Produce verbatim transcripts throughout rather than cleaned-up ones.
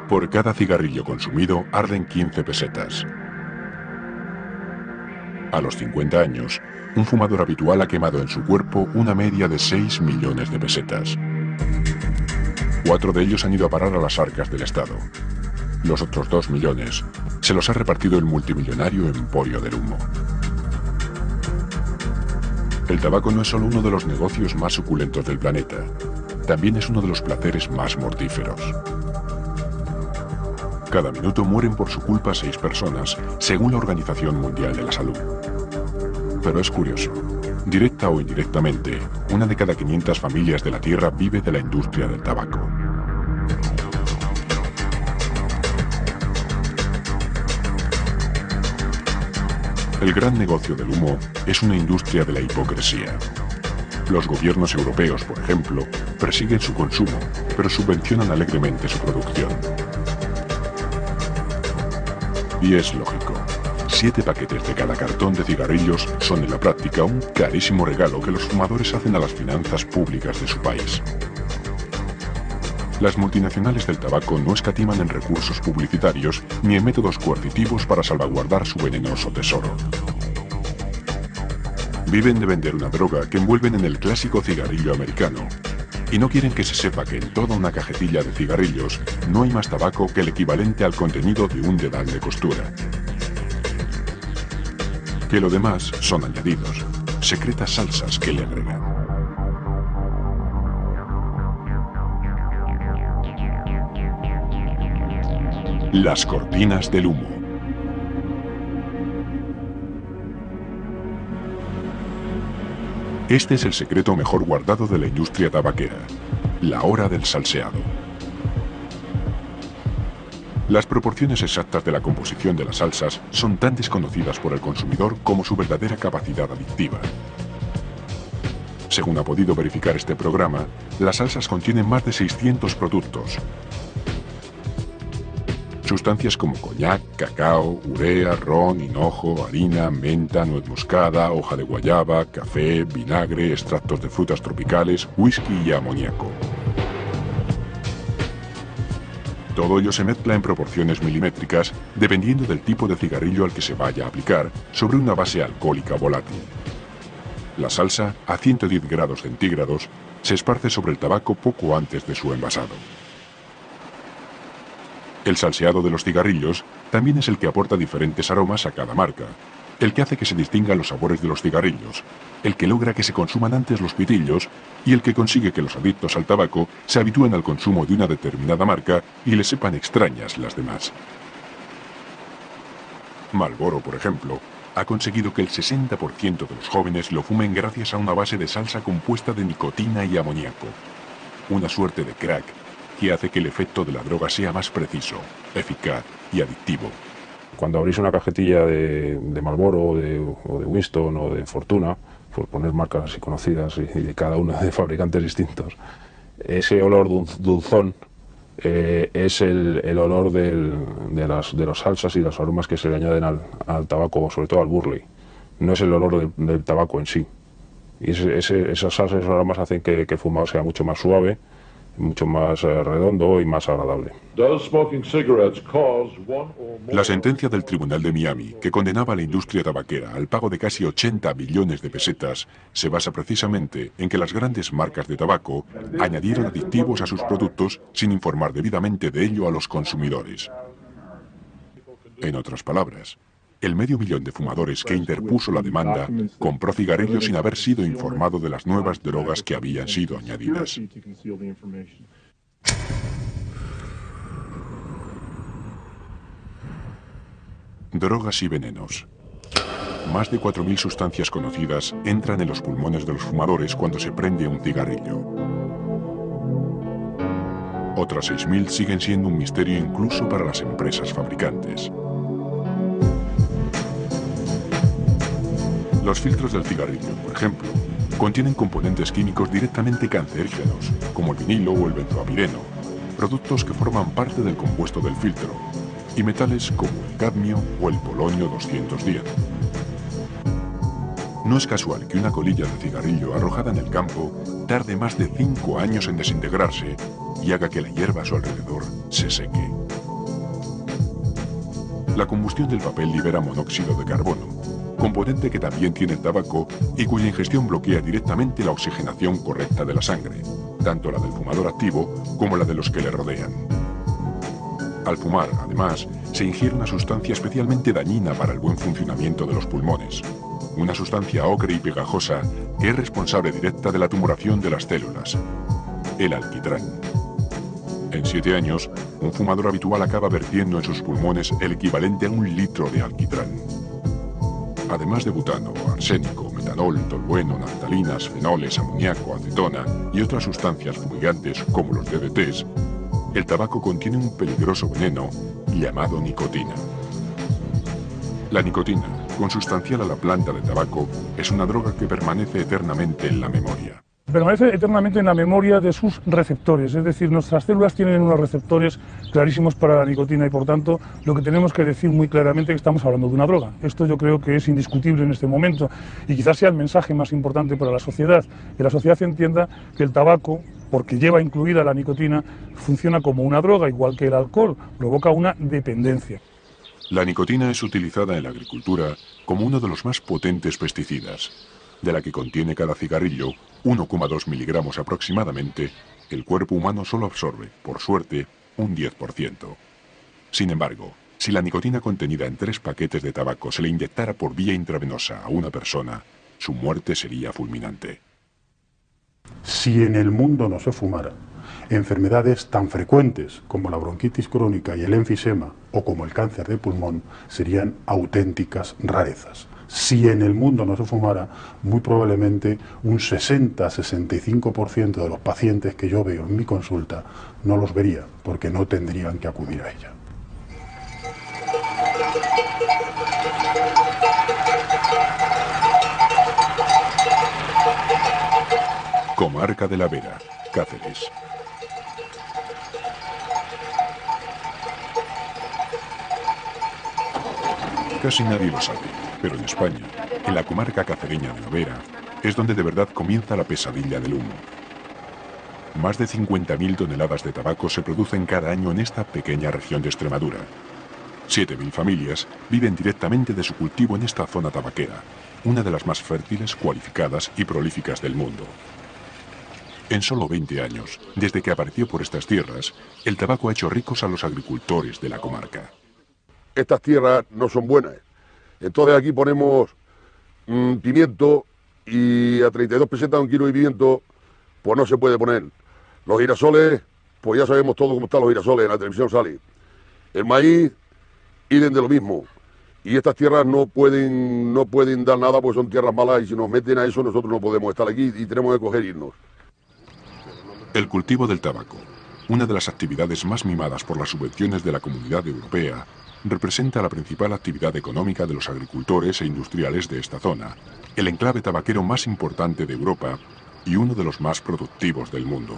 Por cada cigarrillo consumido arden quince pesetas. A los cincuenta años, un fumador habitual ha quemado en su cuerpo una media de seis millones de pesetas. Cuatro de ellos han ido a parar a las arcas del Estado. Los otros dos millones se los ha repartido el multimillonario Emporio del Humo. El tabaco no es solo uno de los negocios más suculentos del planeta, también es uno de los placeres más mortíferos. Cada minuto mueren por su culpa seis personas, según la Organización Mundial de la Salud. Pero es curioso, directa o indirectamente, una de cada quinientas familias de la Tierra vive de la industria del tabaco. El gran negocio del humo es una industria de la hipocresía. Los gobiernos europeos, por ejemplo, persiguen su consumo, pero subvencionan alegremente su producción. Y es lógico. Siete paquetes de cada cartón de cigarrillos son en la práctica un carísimo regalo que los fumadores hacen a las finanzas públicas de su país. Las multinacionales del tabaco no escatiman en recursos publicitarios ni en métodos coercitivos para salvaguardar su venenoso tesoro. Viven de vender una droga que envuelven en el clásico cigarrillo americano, y no quieren que se sepa que en toda una cajetilla de cigarrillos no hay más tabaco que el equivalente al contenido de un dedal de costura. Que lo demás son añadidos, secretas salsas que le agregan. Las cortinas del humo. Este es el secreto mejor guardado de la industria tabaquera, la hora del salseado. Las proporciones exactas de la composición de las salsas son tan desconocidas por el consumidor como su verdadera capacidad adictiva. Según ha podido verificar este programa, las salsas contienen más de seiscientos productos. Sustancias como coñac, cacao, urea, ron, hinojo, harina, menta, nuez moscada, hoja de guayaba, café, vinagre, extractos de frutas tropicales, whisky y amoníaco. Todo ello se mezcla en proporciones milimétricas dependiendo del tipo de cigarrillo al que se vaya a aplicar sobre una base alcohólica volátil. La salsa, a ciento diez grados centígrados, se esparce sobre el tabaco poco antes de su envasado. El salseado de los cigarrillos también es el que aporta diferentes aromas a cada marca, el que hace que se distingan los sabores de los cigarrillos, el que logra que se consuman antes los pitillos y el que consigue que los adictos al tabaco se habitúen al consumo de una determinada marca y les sepan extrañas las demás. Marlboro, por ejemplo, ha conseguido que el sesenta por ciento de los jóvenes lo fumen gracias a una base de salsa compuesta de nicotina y amoníaco, una suerte de crack que hace que el efecto de la droga sea más preciso, eficaz y adictivo. Cuando abrís una cajetilla de, de Marlboro o de, o de Winston o de Fortuna, por poner marcas así conocidas y, y de cada una de fabricantes distintos, ese olor dulzón eh, es el, el olor del, de, las, de las salsas y los aromas que se le añaden al, al tabaco, sobre todo al burley. No es el olor del, del tabaco en sí. Y ese, ese, esas salsas y esos aromas hacen que, que el fumado sea mucho más suave, mucho más eh, redondo y más agradable. La sentencia del Tribunal de Miami, que condenaba a la industria tabaquera al pago de casi ochenta billones de pesetas, se basa precisamente en que las grandes marcas de tabaco añadieron aditivos a sus productos sin informar debidamente de ello a los consumidores. En otras palabras, el medio millón de fumadores que interpuso la demanda compró cigarrillos sin haber sido informado de las nuevas drogas que habían sido añadidas. Drogas y venenos. Más de cuatro mil sustancias conocidas entran en los pulmones de los fumadores cuando se prende un cigarrillo. Otras seis mil siguen siendo un misterio incluso para las empresas fabricantes. Los filtros del cigarrillo, por ejemplo, contienen componentes químicos directamente cancerígenos, como el vinilo o el benzoapireno, productos que forman parte del compuesto del filtro, y metales como el cadmio o el polonio doscientos diez. No es casual que una colilla de cigarrillo arrojada en el campo tarde más de cinco años en desintegrarse y haga que la hierba a su alrededor se seque. La combustión del papel libera monóxido de carbono, componente que también tiene el tabaco y cuya ingestión bloquea directamente la oxigenación correcta de la sangre, tanto la del fumador activo como la de los que le rodean. Al fumar, además, se ingiere una sustancia especialmente dañina para el buen funcionamiento de los pulmones, una sustancia ocre y pegajosa que es responsable directa de la tumoración de las células, el alquitrán. En siete años, un fumador habitual acaba vertiendo en sus pulmones el equivalente a un litro de alquitrán. Además de butano, arsénico, metanol, tolueno, naftalinas, fenoles, amoníaco, acetona y otras sustancias fumigantes como los D D Ts, el tabaco contiene un peligroso veneno llamado nicotina. La nicotina, consustancial a la planta de tabaco, es una droga que permanece eternamente en la memoria. Permanece eternamente en la memoria de sus receptores, es decir, nuestras células tienen unos receptores clarísimos para la nicotina y por tanto lo que tenemos que decir muy claramente es que estamos hablando de una droga. Esto yo creo que es indiscutible en este momento y quizás sea el mensaje más importante para la sociedad, que la sociedad entienda que el tabaco, porque lleva incluida la nicotina, funciona como una droga, igual que el alcohol, provoca una dependencia. La nicotina es utilizada en la agricultura como uno de los más potentes pesticidas. De la que contiene cada cigarrillo, uno coma dos miligramos aproximadamente, el cuerpo humano solo absorbe, por suerte, un diez por ciento. Sin embargo, si la nicotina contenida en tres paquetes de tabaco se le inyectara por vía intravenosa a una persona, su muerte sería fulminante. Si en el mundo no se fumara, enfermedades tan frecuentes como la bronquitis crónica y el enfisema o como el cáncer de pulmón serían auténticas rarezas. Si en el mundo no se fumara, muy probablemente un sesenta a sesenta y cinco por ciento de los pacientes que yo veo en mi consulta no los vería porque no tendrían que acudir a ella. Comarca de la Vera, Cáceres. Casi nadie lo sabe, pero en España, en la comarca cacereña de la Vera, es donde de verdad comienza la pesadilla del humo. Más de cincuenta mil toneladas de tabaco se producen cada año en esta pequeña región de Extremadura. siete mil familias viven directamente de su cultivo en esta zona tabaquera, una de las más fértiles, cualificadas y prolíficas del mundo. En solo veinte años, desde que apareció por estas tierras, el tabaco ha hecho ricos a los agricultores de la comarca. Estas tierras no son buenas. Entonces aquí ponemos mmm, pimiento y a treinta y dos pesetas un kilo de pimiento, pues no se puede poner. Los girasoles, pues ya sabemos todo cómo están los girasoles, en la televisión sale. El maíz, idem de lo mismo. Y estas tierras no pueden, no pueden dar nada porque son tierras malas y si nos meten a eso nosotros no podemos estar aquí y tenemos que coger irnos. El cultivo del tabaco, una de las actividades más mimadas por las subvenciones de la Comunidad Europea, representa la principal actividad económica de los agricultores e industriales de esta zona, el enclave tabaquero más importante de Europa y uno de los más productivos del mundo.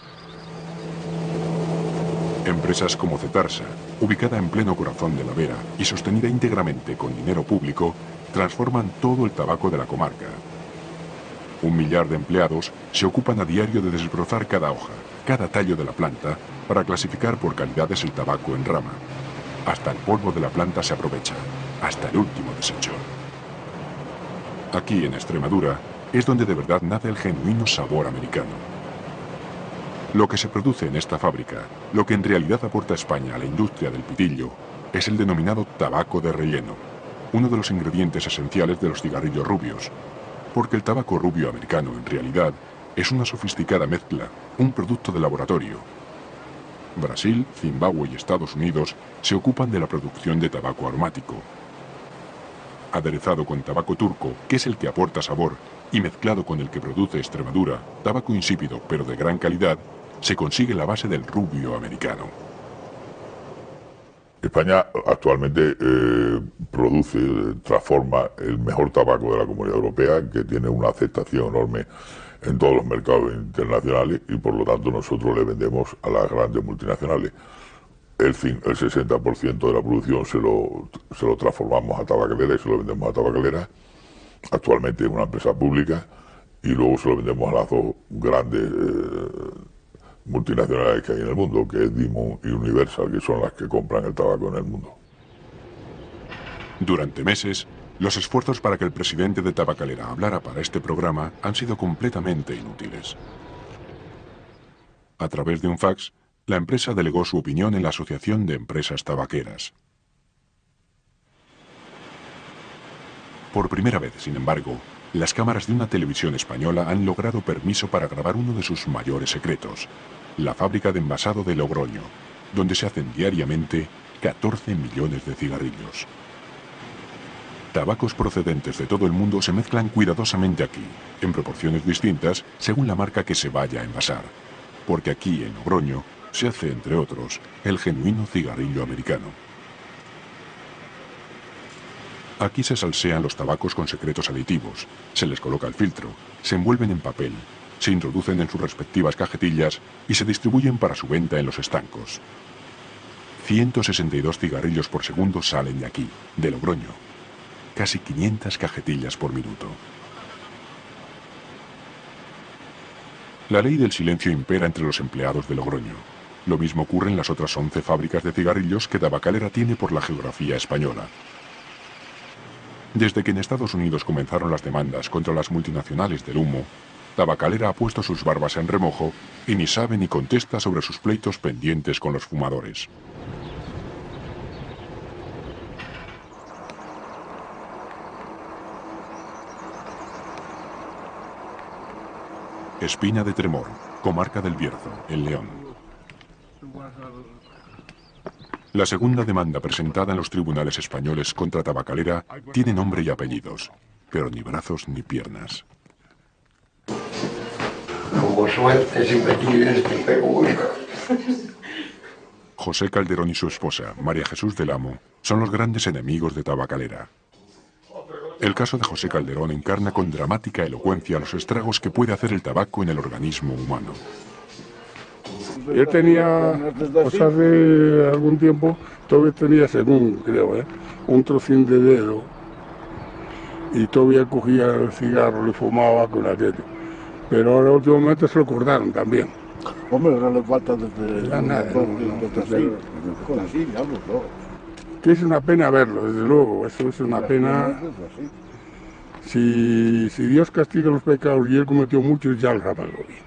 Empresas como Cetarsa, ubicada en pleno corazón de la Vera y sostenida íntegramente con dinero público, transforman todo el tabaco de la comarca. Un millar de empleados se ocupan a diario de desbrozar cada hoja, cada tallo de la planta, para clasificar por calidades el tabaco en rama. Hasta el polvo de la planta se aprovecha, hasta el último desecho. Aquí, en Extremadura, es donde de verdad nace el genuino sabor americano. Lo que se produce en esta fábrica, lo que en realidad aporta España a la industria del pitillo, es el denominado tabaco de relleno, uno de los ingredientes esenciales de los cigarrillos rubios, porque el tabaco rubio americano, en realidad, es una sofisticada mezcla, un producto de laboratorio. Brasil, Zimbabue y Estados Unidos se ocupan de la producción de tabaco aromático. Aderezado con tabaco turco, que es el que aporta sabor, y mezclado con el que produce Extremadura, tabaco insípido pero de gran calidad, se consigue la base del rubio americano. España actualmente eh, produce, transforma el mejor tabaco de la Comunidad Europea, que tiene una aceptación enorme en todos los mercados internacionales y por lo tanto nosotros le vendemos a las grandes multinacionales. El, el sesenta por ciento de la producción se lo, se lo transformamos a tabacalera y se lo vendemos a tabacalera. Actualmente es una empresa pública y luego se lo vendemos a las dos grandes eh, multinacionales que hay en el mundo, que es Dimon y Universal, que son las que compran el tabaco en el mundo. Durante meses, los esfuerzos para que el presidente de Tabacalera hablara para este programa han sido completamente inútiles. A través de un fax, la empresa delegó su opinión en la Asociación de Empresas Tabaqueras. Por primera vez, sin embargo, las cámaras de una televisión española han logrado permiso para grabar uno de sus mayores secretos, la fábrica de envasado de Logroño, donde se hacen diariamente catorce millones de cigarrillos. Tabacos procedentes de todo el mundo se mezclan cuidadosamente aquí, en proporciones distintas según la marca que se vaya a envasar, porque aquí en Logroño se hace, entre otros, el genuino cigarrillo americano. Aquí se salsean los tabacos con secretos aditivos, se les coloca el filtro, se envuelven en papel, se introducen en sus respectivas cajetillas y se distribuyen para su venta en los estancos. ciento sesenta y dos cigarrillos por segundo salen de aquí, de Logroño. Casi quinientas cajetillas por minuto. La ley del silencio impera entre los empleados de Logroño. Lo mismo ocurre en las otras once fábricas de cigarrillos que Tabacalera tiene por la geografía española. Desde que en Estados Unidos comenzaron las demandas contra las multinacionales del humo, Tabacalera ha puesto sus barbas en remojo y ni sabe ni contesta sobre sus pleitos pendientes con los fumadores. Espina de Tremor, comarca del Bierzo, en León. La segunda demanda presentada en los tribunales españoles contra Tabacalera tiene nombre y apellidos, pero ni brazos ni piernas. Como suerte si me tienes que pegar. José Calderón y su esposa, María Jesús del Amo, son los grandes enemigos de Tabacalera. El caso de José Calderón encarna con dramática elocuencia los estragos que puede hacer el tabaco en el organismo humano. Yo tenía, pues hace algún tiempo, todavía tenía, según creo, ¿eh? un trocín de dedo y todavía cogía el cigarro y fumaba con aquello. Pero ahora últimamente se lo cortaron también. Hombre, no le falta desde... Ya nada, no, no, desde así, con así, digamos, no. Que es una pena verlo, desde luego, eso es una pena. Si, si Dios castiga los pecados y él cometió muchos, ya los ha pagado bien.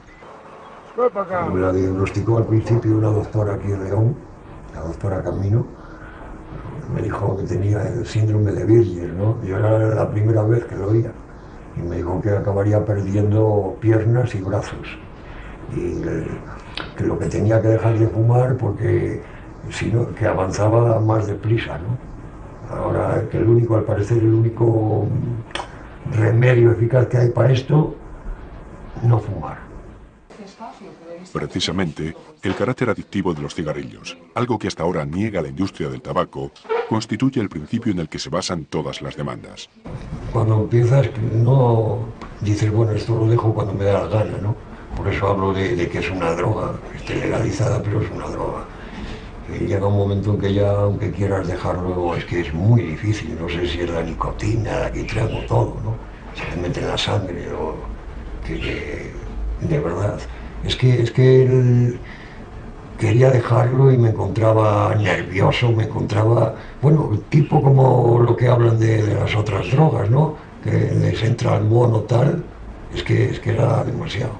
Me la diagnosticó al principio una doctora aquí en León, la doctora Camino. Me dijo que tenía el síndrome de Virgil, ¿no? Yo era la primera vez que lo oía. Y me dijo que acabaría perdiendo piernas y brazos. Y que lo que tenía que dejar de fumar porque si no, que avanzaba más deprisa, ¿no? Ahora que el único, al parecer, el único remedio eficaz que hay para esto, no fumar. Precisamente, el carácter adictivo de los cigarrillos, algo que hasta ahora niega la industria del tabaco, constituye el principio en el que se basan todas las demandas. Cuando empiezas, no dices, bueno, esto lo dejo cuando me da la gana, ¿no? Por eso hablo de, de que es una droga, esté legalizada, pero es una droga. Y llega un momento en que ya, aunque quieras dejarlo, es que es muy difícil. No sé si es la nicotina, el alquitrán o todo, ¿no? Se te mete en la sangre o... que, que de verdad... Es que, es que él quería dejarlo y me encontraba nervioso, me encontraba, bueno, tipo como lo que hablan de, de las otras drogas, ¿no? Que les entra el mono tal, es que, es que era demasiado.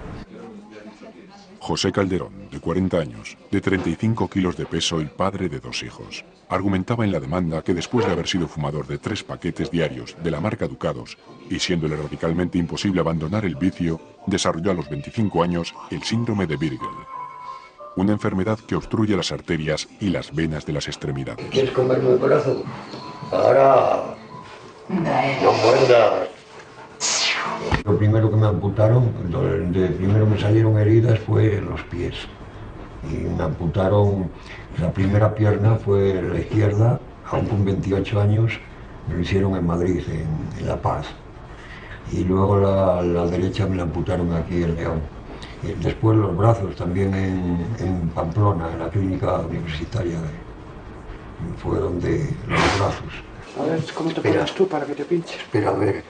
José Calderón, de cuarenta años, de treinta y cinco kilos de peso y padre de dos hijos, argumentaba en la demanda que después de haber sido fumador de tres paquetes diarios de la marca Ducados y siéndole radicalmente imposible abandonar el vicio, desarrolló a los veinticinco años el síndrome de Virgil, una enfermedad que obstruye las arterias y las venas de las extremidades. ¿Quieres comerme el corazón? Ahora no muerdas. Lo primero que me amputaron, de primero me salieron heridas fue los pies. Y me amputaron, la primera pierna fue la izquierda, aún con veintiocho años, me lo hicieron en Madrid, en, en La Paz. Y luego la, la derecha me la amputaron aquí en León. Y después los brazos también en, en Pamplona, en la clínica universitaria. De, fue donde los brazos. A ver, ¿cómo te pones tú para que te pinches? Espera, a ver.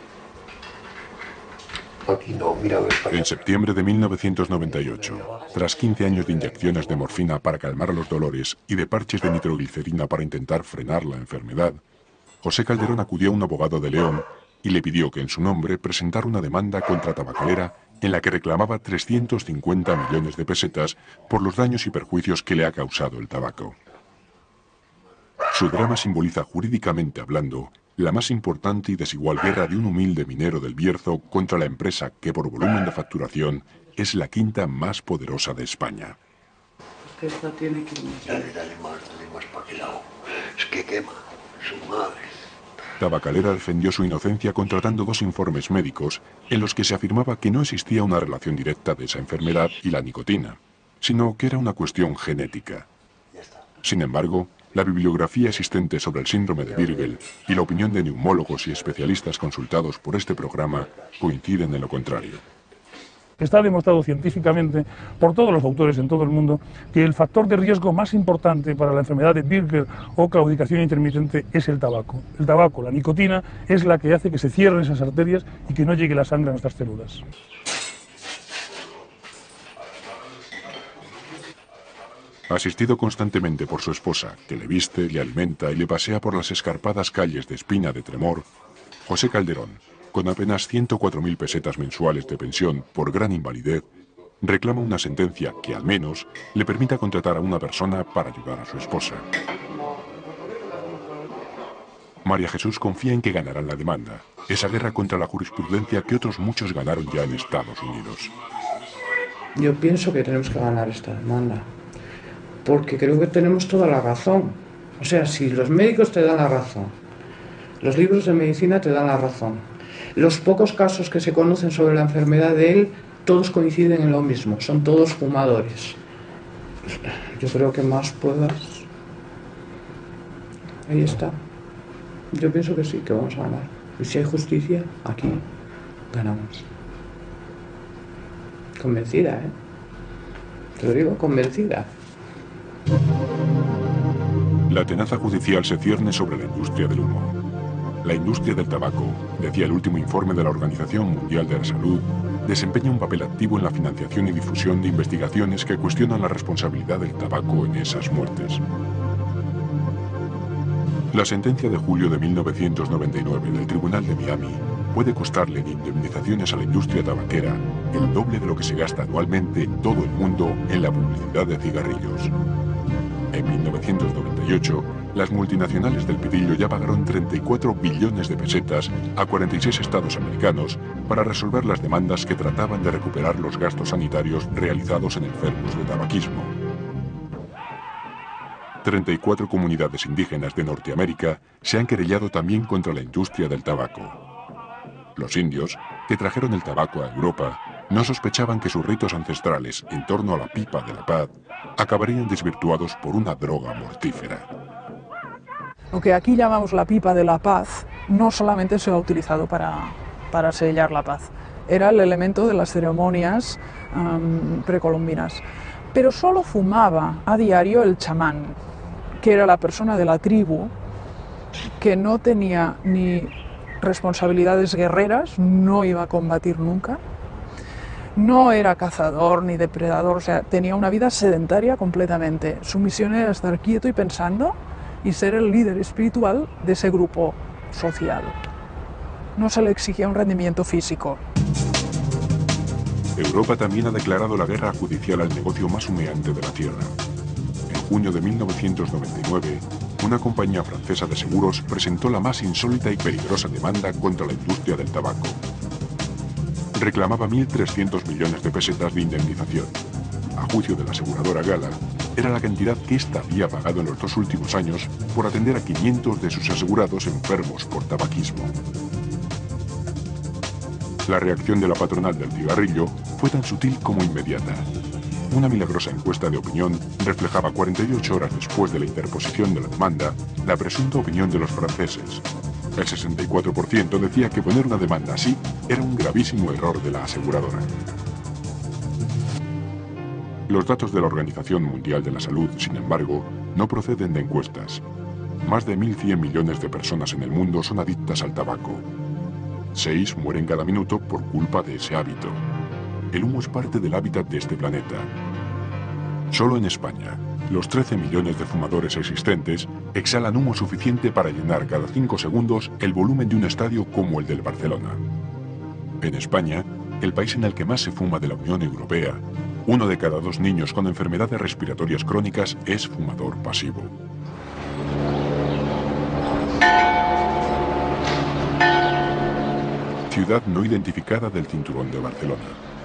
Aquí no, mira, a ver, para En septiembre de mil novecientos noventa y ocho, tras quince años de inyecciones de morfina para calmar los dolores y de parches de nitroglicerina para intentar frenar la enfermedad, José Calderón acudió a un abogado de León y le pidió que en su nombre presentara una demanda contra Tabacalera en la que reclamaba trescientos cincuenta millones de pesetas por los daños y perjuicios que le ha causado el tabaco. Su drama simboliza, jurídicamente hablando, la más importante y desigual guerra de un humilde minero del Bierzo contra la empresa que por volumen de facturación es la quinta más poderosa de España. Es que esta tiene que... Dale, dale más, dale más para aquel lado. Es que quema, su madre. Tabacalera defendió su inocencia contratando dos informes médicos en los que se afirmaba que no existía una relación directa de esa enfermedad y la nicotina, sino que era una cuestión genética. Sin embargo, la bibliografía existente sobre el síndrome de Birgel y la opinión de neumólogos y especialistas consultados por este programa coinciden en lo contrario. Está demostrado científicamente por todos los autores en todo el mundo que el factor de riesgo más importante para la enfermedad de Birgel o claudicación intermitente es el tabaco. El tabaco, la nicotina, es la que hace que se cierren esas arterias y que no llegue la sangre a nuestras células. Asistido constantemente por su esposa, que le viste, le alimenta y le pasea por las escarpadas calles de Espina de Tremor, José Calderón, con apenas ciento cuatro mil pesetas mensuales de pensión por gran invalidez, reclama una sentencia que al menos le permita contratar a una persona para ayudar a su esposa. María Jesús confía en que ganarán la demanda, esa guerra contra la jurisprudencia que otros muchos ganaron ya en Estados Unidos. Yo pienso que tenemos que ganar esta demanda, porque creo que tenemos toda la razón. O sea, si los médicos te dan la razón, los libros de medicina te dan la razón, los pocos casos que se conocen sobre la enfermedad de él, todos coinciden en lo mismo, son todos fumadores. Yo creo que más pruebas. Ahí está. Yo pienso que sí, que vamos a ganar. Y si hay justicia, aquí ganamos. Convencida, ¿eh? Te lo digo, convencida. La tenaza judicial se cierne sobre la industria del humo. La industria del tabaco, decía el último informe de la Organización Mundial de la Salud, desempeña un papel activo en la financiación y difusión de investigaciones que cuestionan la responsabilidad del tabaco en esas muertes. La sentencia de julio de mil novecientos noventa y nueve del Tribunal de Miami puede costarle en indemnizaciones a la industria tabaquera el doble de lo que se gasta anualmente en todo el mundo en la publicidad de cigarrillos. En mil novecientos noventa y ocho, las multinacionales del pitillo ya pagaron treinta y cuatro billones de pesetas a cuarenta y seis estados americanos para resolver las demandas que trataban de recuperar los gastos sanitarios realizados en enfermos de tabaquismo. treinta y cuatro comunidades indígenas de Norteamérica se han querellado también contra la industria del tabaco. Los indios, que trajeron el tabaco a Europa, no sospechaban que sus ritos ancestrales en torno a la pipa de la paz acabarían desvirtuados por una droga mortífera. Lo que aquí llamamos la pipa de la paz no solamente se ha utilizado para, para sellar la paz, era el elemento de las ceremonias um, precolombinas. Pero solo fumaba a diario el chamán, que era la persona de la tribu que no tenía ni responsabilidades guerreras, no iba a combatir nunca, no era cazador ni depredador, o sea, tenía una vida sedentaria completamente. Su misión era estar quieto y pensando y ser el líder espiritual de ese grupo social. No se le exigía un rendimiento físico. Europa también ha declarado la guerra judicial al negocio más humeante de la Tierra. En junio de mil novecientos noventa y nueve, una compañía francesa de seguros presentó la más insólita y peligrosa demanda contra la industria del tabaco. Reclamaba mil trescientos millones de pesetas de indemnización. A juicio de la aseguradora Gala, era la cantidad que ésta había pagado en los dos últimos años por atender a quinientos de sus asegurados enfermos por tabaquismo. La reacción de la patronal del cigarrillo fue tan sutil como inmediata. Una milagrosa encuesta de opinión reflejaba cuarenta y ocho horas después de la interposición de la demanda la presunta opinión de los franceses. El sesenta y cuatro por ciento decía que poner una demanda así era un gravísimo error de la aseguradora. Los datos de la Organización Mundial de la Salud, sin embargo, no proceden de encuestas. Más de mil cien millones de personas en el mundo son adictas al tabaco. Seis mueren cada minuto por culpa de ese hábito. El humo es parte del hábitat de este planeta. Solo en España, Los trece millones de fumadores existentes exhalan humo suficiente para llenar cada cinco segundos el volumen de un estadio como el del Barcelona. En España, el país en el que más se fuma de la Unión Europea, uno de cada dos niños con enfermedades respiratorias crónicas es fumador pasivo. Ciudad no identificada del Cinturón de Barcelona.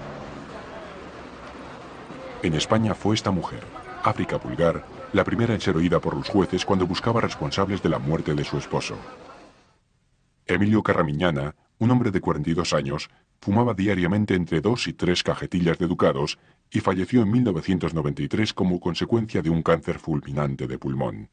En España fue esta mujer, África Pulgar, la primera en ser oída por los jueces cuando buscaba responsables de la muerte de su esposo. Emilio Carramiñana, un hombre de cuarenta y dos años, fumaba diariamente entre dos y tres cajetillas de ducados y falleció en mil novecientos noventa y tres como consecuencia de un cáncer fulminante de pulmón.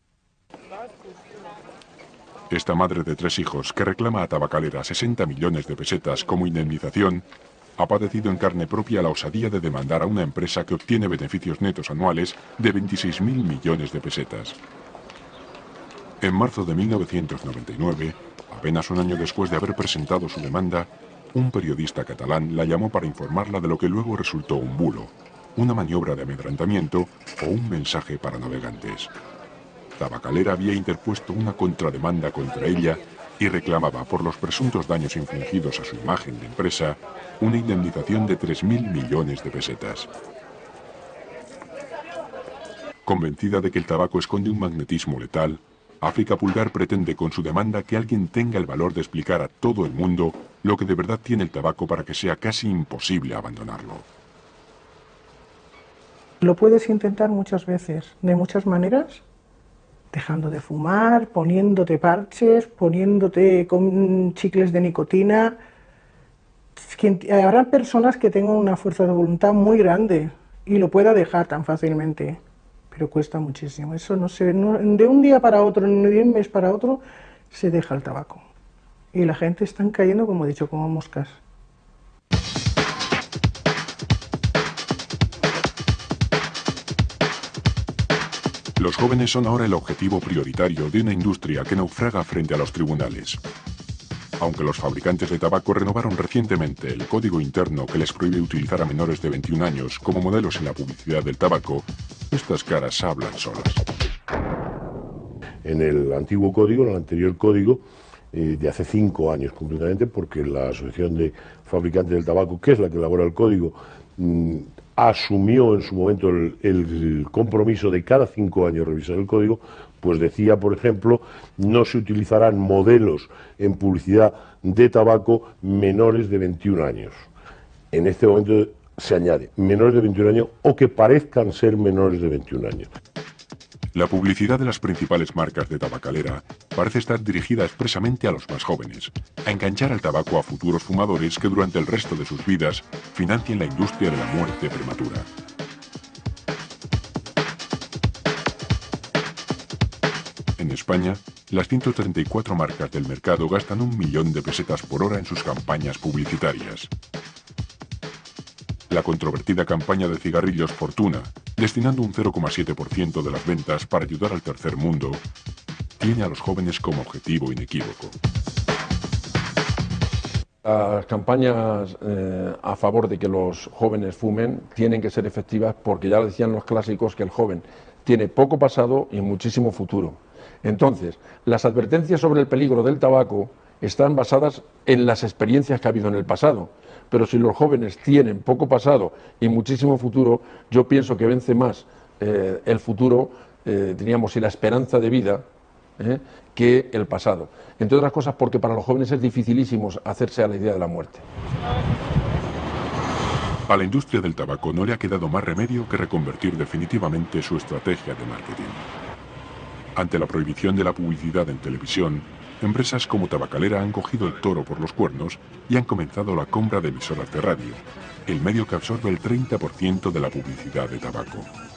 Esta madre de tres hijos, que reclama a Tabacalera sesenta millones de pesetas como indemnización, ha padecido en carne propia la osadía de demandar a una empresa que obtiene beneficios netos anuales de veintiséis mil millones de pesetas. En marzo de mil novecientos noventa y nueve, apenas un año después de haber presentado su demanda, un periodista catalán la llamó para informarla de lo que luego resultó un bulo, una maniobra de amedrentamiento o un mensaje para navegantes. Tabacalera había interpuesto una contrademanda contra ella y reclamaba por los presuntos daños infligidos a su imagen de empresa una indemnización de tres mil millones de pesetas. Convencida de que el tabaco esconde un magnetismo letal, África Pulgar pretende con su demanda que alguien tenga el valor de explicar a todo el mundo lo que de verdad tiene el tabaco para que sea casi imposible abandonarlo. Lo puedes intentar muchas veces, de muchas maneras, dejando de fumar, poniéndote parches, poniéndote con chicles de nicotina. Habrá personas que tengan una fuerza de voluntad muy grande y lo pueda dejar tan fácilmente, pero cuesta muchísimo. Eso no se, no, de un día para otro, ni de un mes para otro, se deja el tabaco. Y la gente está cayendo, como he dicho, como moscas. Los jóvenes son ahora el objetivo prioritario de una industria que naufraga frente a los tribunales. Aunque los fabricantes de tabaco renovaron recientemente el código interno que les prohíbe utilizar a menores de veintiún años como modelos en la publicidad del tabaco, estas caras hablan solas. En el antiguo código, en el anterior código, eh, de hace cinco años concretamente, porque la Asociación de Fabricantes del Tabaco, que es la que elabora el código, mmm, asumió en su momento el, el compromiso de cada cinco años revisar el código, pues decía, por ejemplo, no se utilizarán modelos en publicidad de tabaco menores de veintiún años. En este momento se añade menores de veintiún años o que parezcan ser menores de veintiún años. La publicidad de las principales marcas de tabacalera parece estar dirigida expresamente a los más jóvenes, a enganchar al tabaco a futuros fumadores que durante el resto de sus vidas financien la industria de la muerte prematura. En España, las ciento treinta y cuatro marcas del mercado gastan un millón de pesetas por hora en sus campañas publicitarias. La controvertida campaña de cigarrillos Fortuna, destinando un cero coma siete por ciento de las ventas para ayudar al tercer mundo, tiene a los jóvenes como objetivo inequívoco. Las campañas eh, a favor de que los jóvenes fumen tienen que ser efectivas porque ya decían los clásicos que el joven tiene poco pasado y muchísimo futuro. Entonces, las advertencias sobre el peligro del tabaco están basadas en las experiencias que ha habido en el pasado. Pero si los jóvenes tienen poco pasado y muchísimo futuro, yo pienso que vence más eh, el futuro, eh, diríamos, y la esperanza de vida eh, que el pasado. Entre otras cosas porque para los jóvenes es dificilísimo hacerse a la idea de la muerte. A la industria del tabaco no le ha quedado más remedio que reconvertir definitivamente su estrategia de marketing. Ante la prohibición de la publicidad en televisión, empresas como Tabacalera han cogido el toro por los cuernos y han comenzado la compra de emisoras de radio, el medio que absorbe el treinta por ciento de la publicidad de tabaco.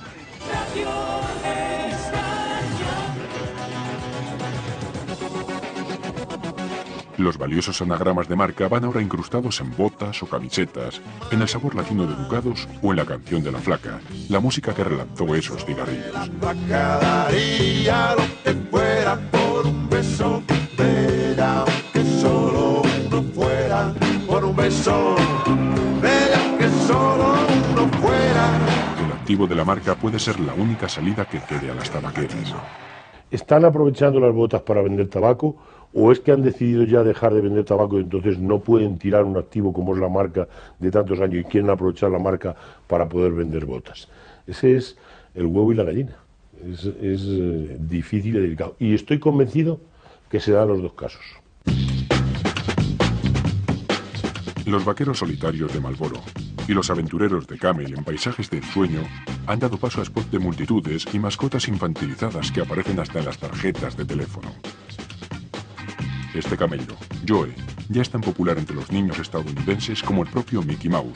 Los valiosos anagramas de marca van ahora incrustados en botas o camisetas, en el sabor latino de Ducados o en la canción de La Flaca, la música que relanzó esos cigarrillos. La flaca daría lo que fuera por un beso, bella que solo uno fuera, por un beso, bella que solo uno fuera. atractivo de la marca puede ser la única salida que quede a las tabaqueras. ¿Están aprovechando las botas para vender tabaco o es que han decidido ya dejar de vender tabaco y entonces no pueden tirar un activo como es la marca de tantos años y quieren aprovechar la marca para poder vender botas? Ese es el huevo y la gallina. Es, es eh, difícil y delicado. Y estoy convencido que se dan los dos casos. Los vaqueros solitarios de Marlboro y los aventureros de Camel en paisajes de ensueño han dado paso a spots de multitudes y mascotas infantilizadas que aparecen hasta en las tarjetas de teléfono. Este camello, Joe, ya es tan popular entre los niños estadounidenses como el propio Mickey Mouse.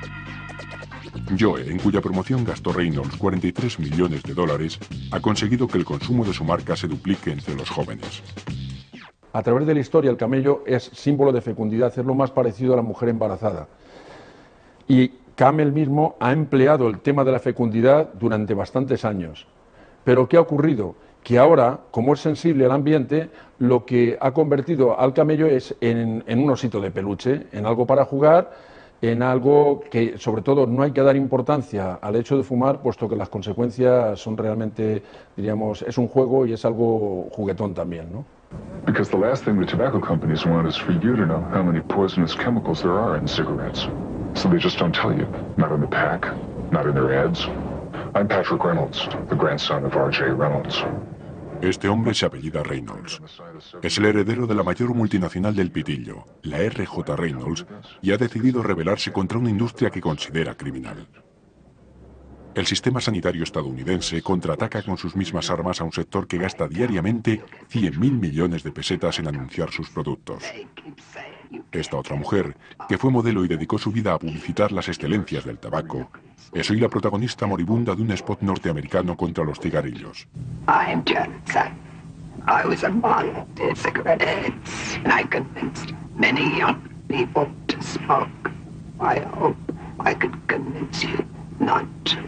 Joe, en cuya promoción gastó Reynolds cuarenta y tres millones de dólares, ha conseguido que el consumo de su marca se duplique entre los jóvenes. A través de la historia, el camello es símbolo de fecundidad, es lo más parecido a la mujer embarazada. Y Camel mismo ha empleado el tema de la fecundidad durante bastantes años. Pero ¿qué ha ocurrido? Que ahora, como es sensible al ambiente, lo que ha convertido al camello es en, en un osito de peluche, en algo para jugar, en algo que, sobre todo, no hay que dar importancia al hecho de fumar, puesto que las consecuencias son realmente, diríamos, es un juego y es algo juguetón también, ¿no? Because the last thing the tobacco companies want is for you to know how many poisonous chemicals there are in cigarettes. So they just don't tell you. Not in the pack, not in their ads. I'm Patrick Reynolds, the grandson of R J Reynolds. Este hombre se apellida Reynolds. Es el heredero de la mayor multinacional del pitillo, la R J Reynolds, y ha decidido rebelarse contra una industria que considera criminal. El sistema sanitario estadounidense contraataca con sus mismas armas a un sector que gasta diariamente cien mil millones de pesetas en anunciar sus productos. Esta otra mujer, que fue modelo y dedicó su vida a publicitar las excelencias del tabaco, es hoy la protagonista moribunda de un spot norteamericano contra los cigarrillos. I'm Jensen. I was involved in cigarette ads, and I convinced many young people to smoke. I hope I could convince you not to.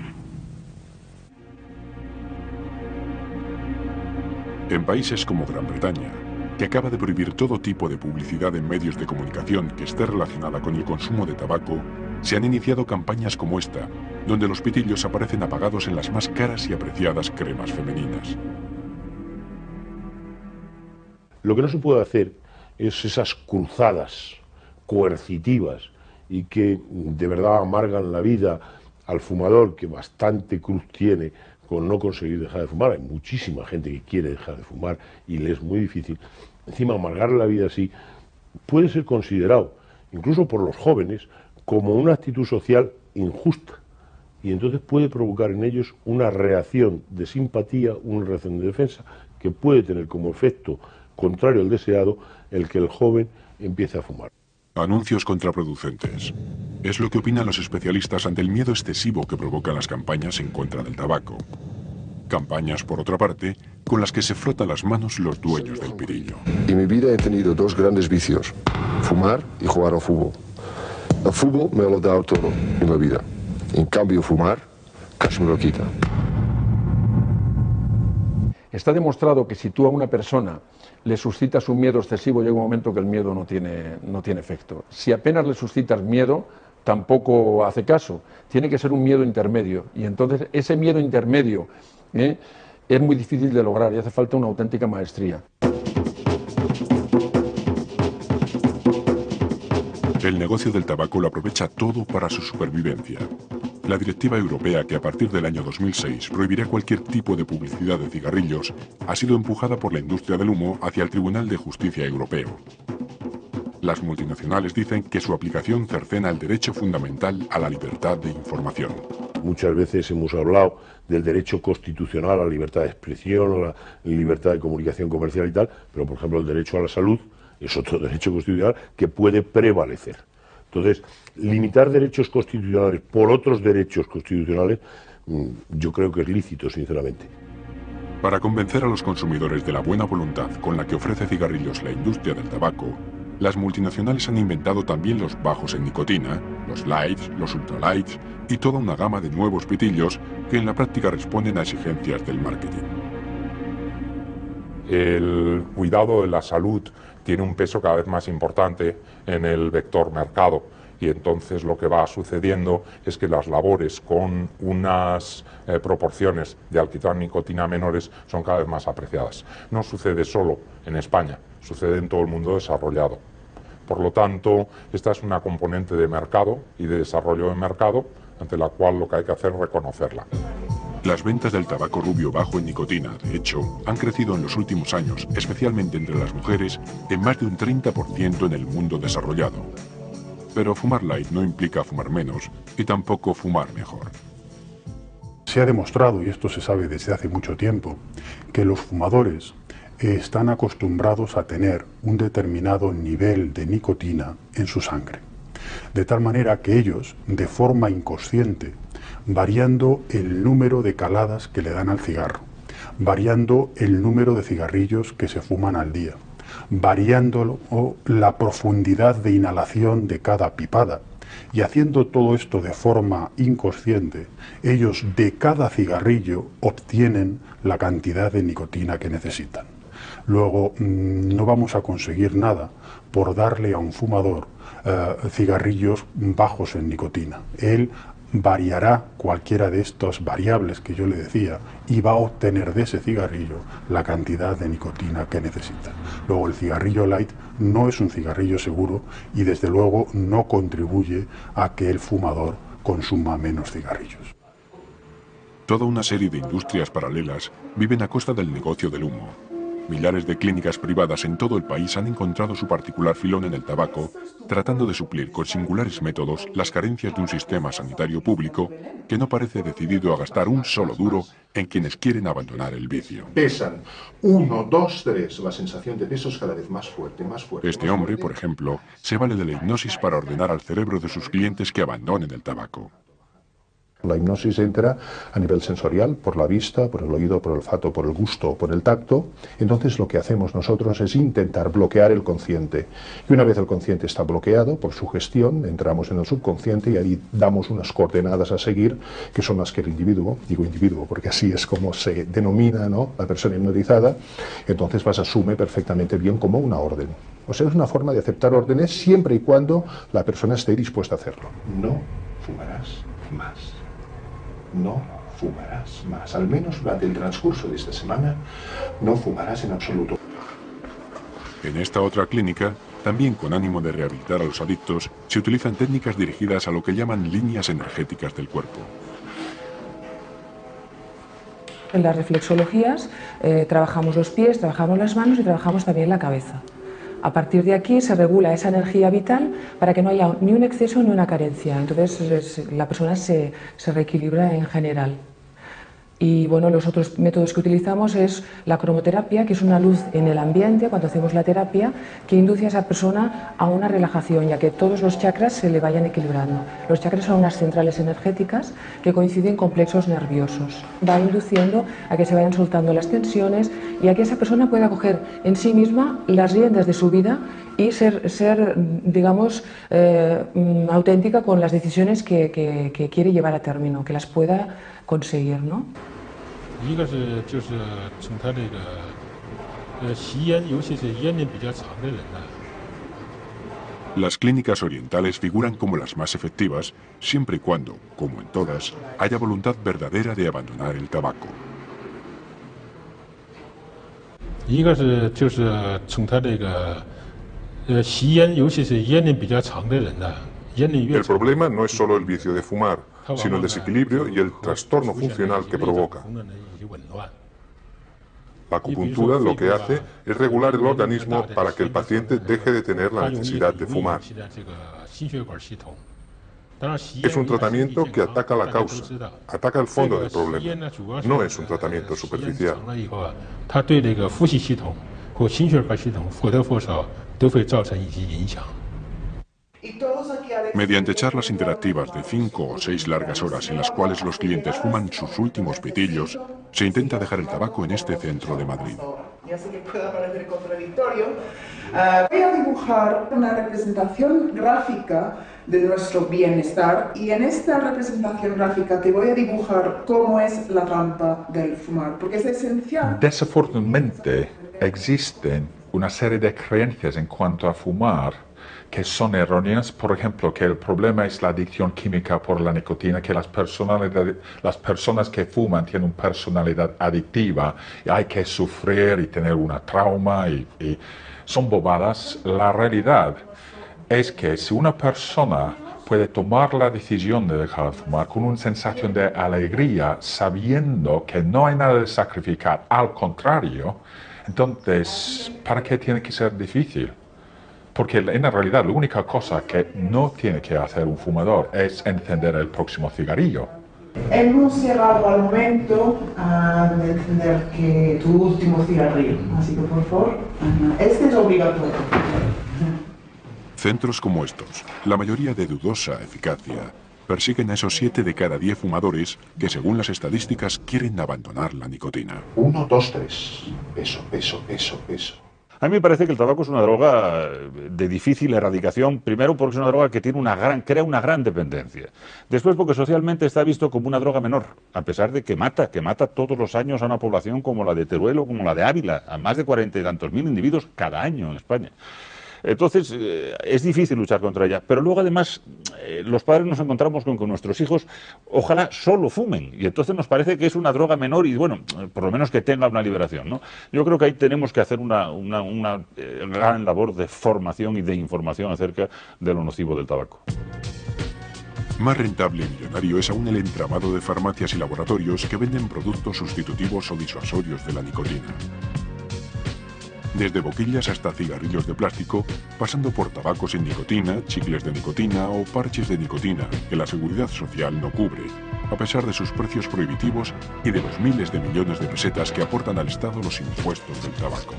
En países como Gran Bretaña, que acaba de prohibir todo tipo de publicidad en medios de comunicación que esté relacionada con el consumo de tabaco, se han iniciado campañas como esta, donde los pitillos aparecen apagados en las más caras y apreciadas cremas femeninas. Lo que no se puede hacer es esas cruzadas coercitivas y que de verdad amargan la vida al fumador, que bastante cruz tiene con no conseguir dejar de fumar. Hay muchísima gente que quiere dejar de fumar y le es muy difícil. Encima, amargar la vida así puede ser considerado, incluso por los jóvenes, como una actitud social injusta. Y entonces puede provocar en ellos una reacción de simpatía, una reacción de defensa, que puede tener como efecto contrario al deseado el que el joven empiece a fumar. Anuncios contraproducentes. Es lo que opinan los especialistas ante el miedo excesivo que provocan las campañas en contra del tabaco. Campañas, por otra parte, con las que se frotan las manos los dueños del pitillo. En mi vida he tenido dos grandes vicios, fumar y jugar al fútbol. El fútbol me lo ha dado todo en la vida. En cambio, fumar casi me lo quita. Está demostrado que si tú a una persona le suscitas un miedo excesivo, llega un momento que el miedo no tiene, no tiene efecto. Si apenas le suscitas miedo, tampoco hace caso. Tiene que ser un miedo intermedio. Y entonces ese miedo intermedio ¿eh? es muy difícil de lograr y hace falta una auténtica maestría. El negocio del tabaco lo aprovecha todo para su supervivencia. La directiva europea, que a partir del año dos mil seis prohibirá cualquier tipo de publicidad de cigarrillos, ha sido empujada por la industria del humo hacia el Tribunal de Justicia Europeo. Las multinacionales dicen que su aplicación cercena el derecho fundamental a la libertad de información. Muchas veces hemos hablado del derecho constitucional a la libertad de expresión, a la libertad de comunicación comercial y tal, pero por ejemplo el derecho a la salud es otro derecho constitucional que puede prevalecer. Entonces, limitar derechos constitucionales por otros derechos constitucionales, yo creo que es lícito, sinceramente. Para convencer a los consumidores de la buena voluntad con la que ofrece cigarrillos la industria del tabaco, las multinacionales han inventado también los bajos en nicotina, los lights, los ultralights y toda una gama de nuevos pitillos que en la práctica responden a exigencias del marketing. El cuidado de la salud tiene un peso cada vez más importante en el vector mercado y entonces lo que va sucediendo es que las labores con unas eh, proporciones de alquitrán nicotina menores son cada vez más apreciadas. No sucede solo en España, sucede en todo el mundo desarrollado. Por lo tanto, esta es una componente de mercado y de desarrollo de mercado ante la cual lo que hay que hacer es reconocerla. Las ventas del tabaco rubio bajo en nicotina, de hecho, han crecido en los últimos años, especialmente entre las mujeres, en más de un treinta por ciento en el mundo desarrollado. Pero fumar light no implica fumar menos y tampoco fumar mejor. Se ha demostrado, y esto se sabe desde hace mucho tiempo, que los fumadores están acostumbrados a tener un determinado nivel de nicotina en su sangre. De tal manera que ellos, de forma inconsciente, variando el número de caladas que le dan al cigarro, variando el número de cigarrillos que se fuman al día, variando la profundidad de inhalación de cada pipada, y haciendo todo esto de forma inconsciente, ellos de cada cigarrillo obtienen la cantidad de nicotina que necesitan. Luego, no vamos a conseguir nada por darle a un fumador eh, cigarrillos bajos en nicotina. Él variará cualquiera de estas variables que yo le decía y va a obtener de ese cigarrillo la cantidad de nicotina que necesita. Luego, el cigarrillo light no es un cigarrillo seguro y desde luego no contribuye a que el fumador consuma menos cigarrillos. Toda una serie de industrias paralelas viven a costa del negocio del humo. Millares de clínicas privadas en todo el país han encontrado su particular filón en el tabaco, tratando de suplir con singulares métodos las carencias de un sistema sanitario público que no parece decidido a gastar un solo duro en quienes quieren abandonar el vicio. Pesan uno, dos, tres, la sensación de peso es cada vez más fuerte, más fuerte. Este hombre, por ejemplo, se vale de la hipnosis para ordenar al cerebro de sus clientes que abandonen el tabaco. La hipnosis entra a nivel sensorial, por la vista, por el oído, por el olfato, por el gusto, por el tacto. Entonces lo que hacemos nosotros es intentar bloquear el consciente. Y una vez el consciente está bloqueado, por sugestión, entramos en el subconsciente y ahí damos unas coordenadas a seguir, que son las que el individuo, digo individuo porque así es como se denomina, ¿no?, la persona hipnotizada, entonces las asume perfectamente bien como una orden. O sea, es una forma de aceptar órdenes siempre y cuando la persona esté dispuesta a hacerlo. No fumarás más. No fumarás más. Al menos durante el transcurso de esta semana, no fumarás en absoluto. En esta otra clínica, también con ánimo de rehabilitar a los adictos, se utilizan técnicas dirigidas a lo que llaman líneas energéticas del cuerpo. En las reflexologías eh, trabajamos los pies, trabajamos las manos y trabajamos también la cabeza. A partir de aquí se regula esa energía vital para que no haya ni un exceso ni una carencia. Entonces es, la persona se, se reequilibra en general. Y bueno, los otros métodos que utilizamos es la cromoterapia, que es una luz en el ambiente cuando hacemos la terapia, que induce a esa persona a una relajación, ya que todos los chakras se le vayan equilibrando. Los chakras son unas centrales energéticas que coinciden con plexos nerviosos. Va induciendo a que se vayan soltando las tensiones y a que esa persona pueda coger en sí misma las riendas de su vida y ser, ser digamos, eh, auténtica con las decisiones que, que, que quiere llevar a término, que las pueda conseguir, ¿no? Las clínicas orientales figuran como las más efectivas, siempre y cuando, como en todas, haya voluntad verdadera de abandonar el tabaco. El problema no es solo el vicio de fumar, sino el desequilibrio y el trastorno funcional que provoca. La acupuntura lo que hace es regular el organismo para que el paciente deje de tener la necesidad de fumar. Es un tratamiento que ataca la causa, ataca el fondo del problema. No es un tratamiento superficial. Mediante charlas interactivas de cinco o seis largas horas en las cuales los clientes fuman sus últimos pitillos, se intenta dejar el tabaco en este centro de Madrid. Ya sé que puede parecer contradictorio. Uh, voy a dibujar una representación gráfica de nuestro bienestar y en esta representación gráfica te voy a dibujar cómo es la trampa del fumar, porque es esencial. Desafortunadamente existen una serie de creencias en cuanto a fumar que son erróneas. Por ejemplo, que el problema es la adicción química por la nicotina, que las, las personas que fuman tienen una personalidad adictiva y hay que sufrir y tener una trauma y, y son bobadas. La realidad es que si una persona puede tomar la decisión de dejar de fumar con una sensación de alegría, sabiendo que no hay nada de sacrificar, al contrario, entonces, ¿para qué tiene que ser difícil? Porque en realidad la única cosa que no tiene que hacer un fumador es encender el próximo cigarrillo. Hemos llegado al momento uh, de encender que tu último cigarrillo, así que por favor, este es obligatorio. Centros como estos, la mayoría de dudosa eficacia, persiguen a esos siete de cada diez fumadores que, según las estadísticas, quieren abandonar la nicotina. Uno, dos, tres. Eso, eso, eso, eso. A mí me parece que el tabaco es una droga de difícil erradicación, primero porque es una droga que tiene una gran, crea una gran dependencia. Después porque socialmente está visto como una droga menor, a pesar de que mata, que mata todos los años a una población como la de Teruel o como la de Ávila, a más de cuarenta y tantos mil individuos cada año en España. Entonces, eh, es difícil luchar contra ella. Pero luego, además, eh, los padres nos encontramos con que nuestros hijos, ojalá, solo fumen. Y entonces nos parece que es una droga menor y, bueno, por lo menos que tenga una liberación, ¿no? Yo creo que ahí tenemos que hacer una, una, una eh, gran labor de formación y de información acerca de lo nocivo del tabaco. Más rentable y millonario es aún el entramado de farmacias y laboratorios que venden productos sustitutivos o disuasorios de la nicotina. Desde boquillas hasta cigarrillos de plástico, pasando por tabaco sin nicotina, chicles de nicotina o parches de nicotina que la seguridad social no cubre, a pesar de sus precios prohibitivos y de los miles de millones de pesetas que aportan al Estado los impuestos del tabaco.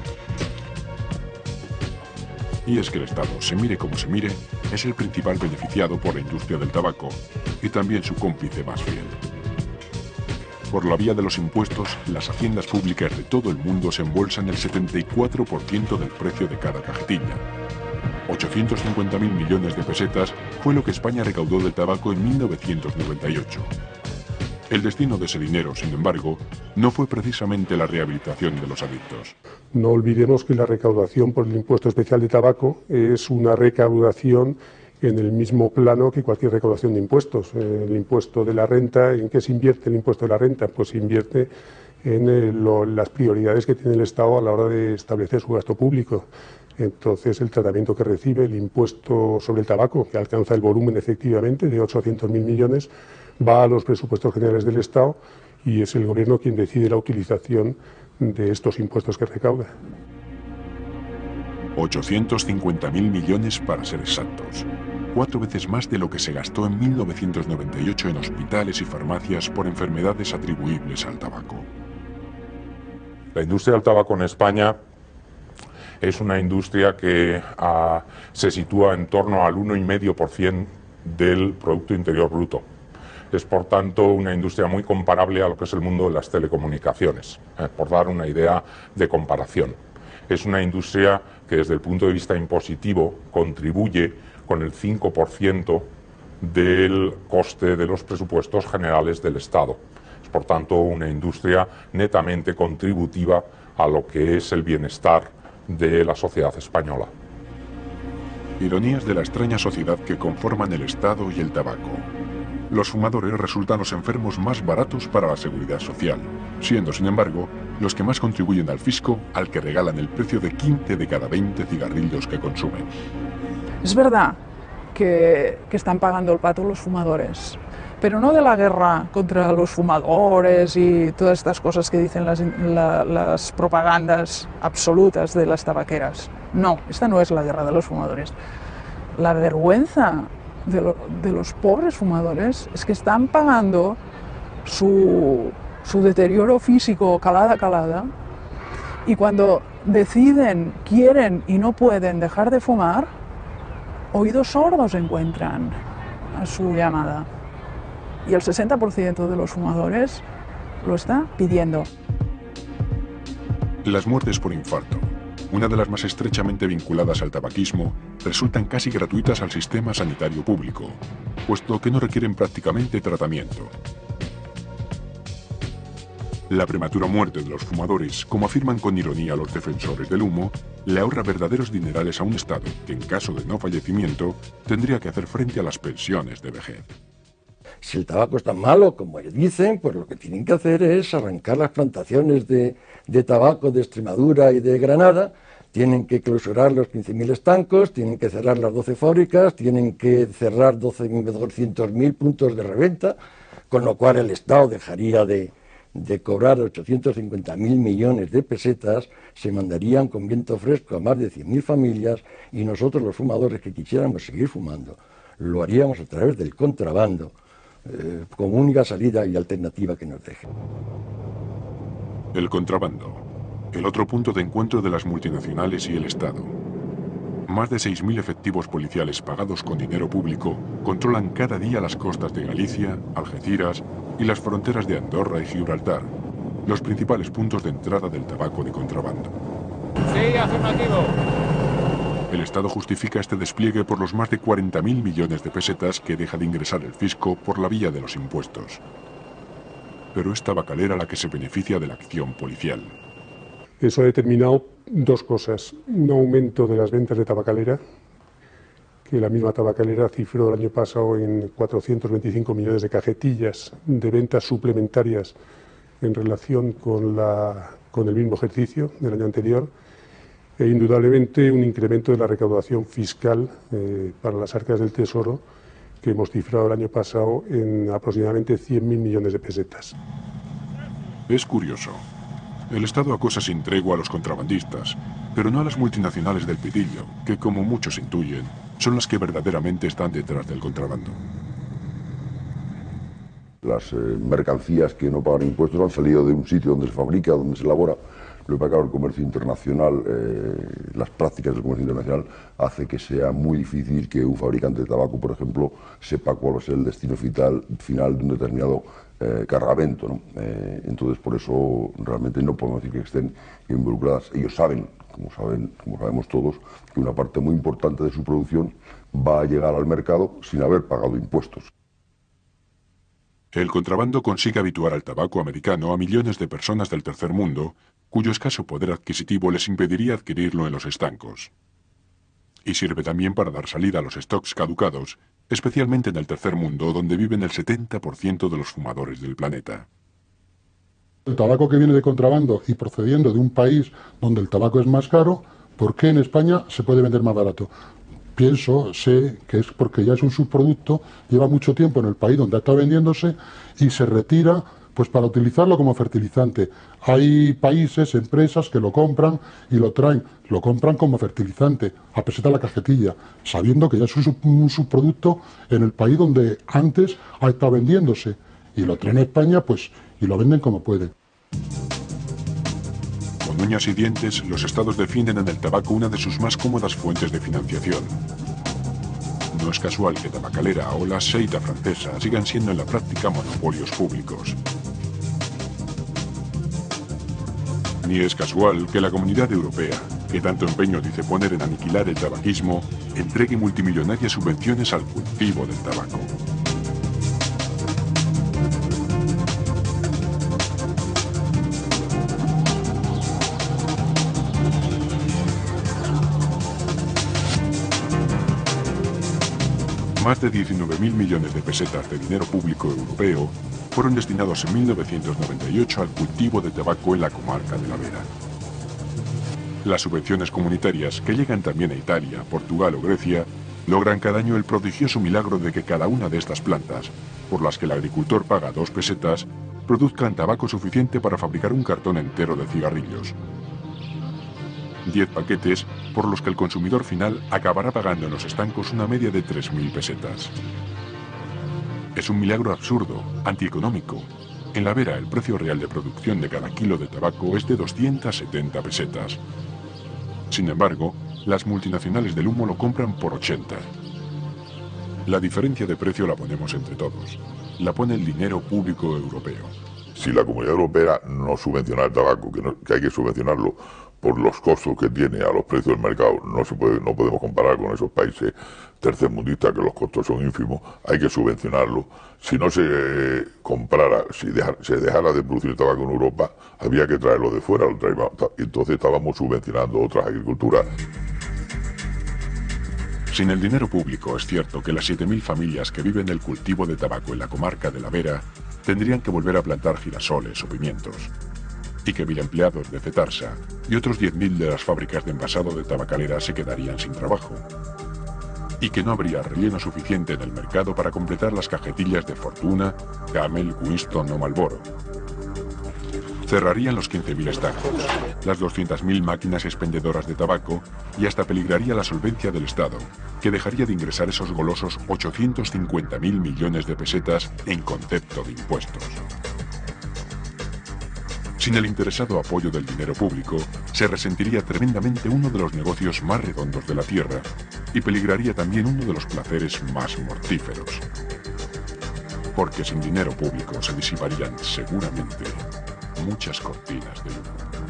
Y es que el Estado, se mire como se mire, es el principal beneficiado por la industria del tabaco y también su cómplice más fiel. Por la vía de los impuestos, las haciendas públicas de todo el mundo se embolsan el setenta y cuatro por ciento del precio de cada cajetilla. ochocientos cincuenta mil millones de pesetas fue lo que España recaudó del tabaco en mil novecientos noventa y ocho. El destino de ese dinero, sin embargo, no fue precisamente la rehabilitación de los adictos. No olvidemos que la recaudación por el impuesto especial de tabaco es una recaudación en el mismo plano que cualquier recaudación de impuestos. El impuesto de la renta, ¿en qué se invierte el impuesto de la renta? Pues se invierte en eh, lo, las prioridades que tiene el Estado a la hora de establecer su gasto público. Entonces, el tratamiento que recibe el impuesto sobre el tabaco, que alcanza el volumen efectivamente de ochocientos mil millones, va a los presupuestos generales del Estado y es el Gobierno quien decide la utilización de estos impuestos que recauda. ochocientos cincuenta mil millones para ser exactos. Cuatro veces más de lo que se gastó en mil novecientos noventa y ocho en hospitales y farmacias por enfermedades atribuibles al tabaco. La industria del tabaco en España es una industria que uh, se sitúa en torno al uno coma cinco por ciento del Producto Interior Bruto. Es, por tanto, una industria muy comparable a lo que es el mundo de las telecomunicaciones, eh, por dar una idea de comparación. Es una industria que, desde el punto de vista impositivo, contribuye con el cinco por ciento del coste de los presupuestos generales del Estado. Es, por tanto, una industria netamente contributiva a lo que es el bienestar de la sociedad española. Ironías de la extraña sociedad que conforman el Estado y el tabaco. Los fumadores resultan los enfermos más baratos para la seguridad social, siendo, sin embargo, los que más contribuyen al fisco, al que regalan el precio de quince de cada veinte cigarrillos que consumen. Es verdad que, que están pagando el pato los fumadores, pero no de la guerra contra los fumadores y todas estas cosas que dicen las, la, las propagandas absolutas de las tabaqueras. No, esta no es la guerra de los fumadores. La vergüenza de, lo, de los pobres fumadores es que están pagando su, su deterioro físico calada a calada, y cuando deciden, quieren y no pueden dejar de fumar, oídos sordos encuentran a su llamada. Y el sesenta por ciento de los fumadores lo está pidiendo. Las muertes por infarto, una de las más estrechamente vinculadas al tabaquismo, resultan casi gratuitas al sistema sanitario público, puesto que no requieren prácticamente tratamiento. La prematura muerte de los fumadores, como afirman con ironía los defensores del humo, le ahorra verdaderos dinerales a un Estado que, en caso de no fallecimiento, tendría que hacer frente a las pensiones de vejez. Si el tabaco es tan malo como ellos dicen, pues lo que tienen que hacer es arrancar las plantaciones de, de tabaco de Extremadura y de Granada, tienen que clausurar los quince mil estancos, tienen que cerrar las doce fábricas, tienen que cerrar doscientos mil puntos de reventa, con lo cual el Estado dejaría de, de cobrar ochocientos cincuenta mil millones de pesetas, se mandarían con viento fresco a más de cien mil familias y nosotros los fumadores que quisiéramos seguir fumando lo haríamos a través del contrabando, eh, como única salida y alternativa que nos deje. El contrabando, el otro punto de encuentro de las multinacionales y el Estado. Más de seis mil efectivos policiales pagados con dinero público controlan cada día las costas de Galicia, Algeciras y las fronteras de Andorra y Gibraltar, los principales puntos de entrada del tabaco de contrabando. Sí, afirmativo. El Estado justifica este despliegue por los más de cuarenta mil millones de pesetas que deja de ingresar el fisco por la vía de los impuestos. Pero es Tabacalera la que se beneficia de la acción policial. Eso ha determinado dos cosas. Un aumento de las ventas de tabacalera, que la misma tabacalera cifró el año pasado en cuatrocientos veinticinco millones de cajetillas de ventas suplementarias en relación con, la, con el mismo ejercicio del año anterior, e indudablemente un incremento de la recaudación fiscal eh, para las arcas del Tesoro, que hemos cifrado el año pasado en aproximadamente cien mil millones de pesetas. Es curioso. El Estado acosa sin tregua a los contrabandistas, pero no a las multinacionales del pitillo, que, como muchos intuyen, son las que verdaderamente están detrás del contrabando. Las eh, mercancías que no pagan impuestos han salido de un sitio donde se fabrica, donde se elabora. Lo que pasa, el comercio internacional, eh, las prácticas del comercio internacional hace que sea muy difícil que un fabricante de tabaco, por ejemplo, sepa cuál es el destino final, final de un determinado eh, cargamento, ¿no? Eh, entonces, por eso realmente no podemos decir que estén involucradas. Ellos saben, como saben, como sabemos todos, que una parte muy importante de su producción va a llegar al mercado sin haber pagado impuestos. El contrabando consigue habituar al tabaco americano a millones de personas del tercer mundo, cuyo escaso poder adquisitivo les impediría adquirirlo en los estancos. Y sirve también para dar salida a los stocks caducados, especialmente en el tercer mundo, donde viven el setenta por ciento de los fumadores del planeta. El tabaco que viene de contrabando y procediendo de un país donde el tabaco es más caro, ¿por qué en España se puede vender más barato? Pienso, sé que es porque ya es un subproducto, lleva mucho tiempo en el país donde está vendiéndose y se retira pues para utilizarlo como fertilizante. Hay países, empresas que lo compran y lo traen, lo compran como fertilizante, a peseta la cajetilla, sabiendo que ya es un, sub, un subproducto en el país donde antes ha estado vendiéndose, y lo traen a España pues y lo venden como pueden. Con uñas y dientes, los estados defienden en el tabaco una de sus más cómodas fuentes de financiación. No es casual que Tabacalera o la Seita francesa sigan siendo en la práctica monopolios públicos. Ni es casual que la Comunidad Europea, que tanto empeño dice poner en aniquilar el tabaquismo, entregue multimillonarias subvenciones al cultivo del tabaco. Más de diecinueve mil millones de pesetas de dinero público europeo fueron destinados en mil novecientos noventa y ocho al cultivo de tabaco en la comarca de la Vera. Las subvenciones comunitarias, que llegan también a Italia, Portugal o Grecia, logran cada año el prodigioso milagro de que cada una de estas plantas, por las que el agricultor paga dos pesetas, produzcan tabaco suficiente para fabricar un cartón entero de cigarrillos. Diez paquetes por los que el consumidor final acabará pagando en los estancos una media de tres mil pesetas. Es un milagro absurdo, antieconómico. En la Vera el precio real de producción de cada kilo de tabaco es de doscientas setenta pesetas. Sin embargo, las multinacionales del humo lo compran por ochenta. La diferencia de precio la ponemos entre todos. La pone el dinero público europeo. Si la Comunidad Europea no subvenciona el tabaco, que, no, que hay que subvencionarlo por los costos que tiene a los precios del mercado, no se puede, no podemos comparar con esos países tercermundistas que los costos son ínfimos, hay que subvencionarlo. Si no se eh, comprara, si deja, se dejara de producir tabaco en Europa, había que traerlo de fuera, lo traíamos, entonces estábamos subvencionando otras agriculturas. Sin el dinero público, es cierto que las siete mil familias que viven del cultivo de tabaco en la comarca de La Vera tendrían que volver a plantar girasoles o pimientos, y que mil empleados de Cetarsa y otros diez mil de las fábricas de envasado de tabacalera se quedarían sin trabajo, y que no habría relleno suficiente en el mercado para completar las cajetillas de Fortuna, Camel, Winston o Marlboro. Cerrarían los quince mil estancos, las doscientas mil máquinas expendedoras de tabaco y hasta peligraría la solvencia del Estado, que dejaría de ingresar esos golosos ochocientos cincuenta mil millones de pesetas en concepto de impuestos. Sin el interesado apoyo del dinero público, se resentiría tremendamente uno de los negocios más redondos de la tierra y peligraría también uno de los placeres más mortíferos. Porque sin dinero público se disiparían seguramente muchas cortinas de humo.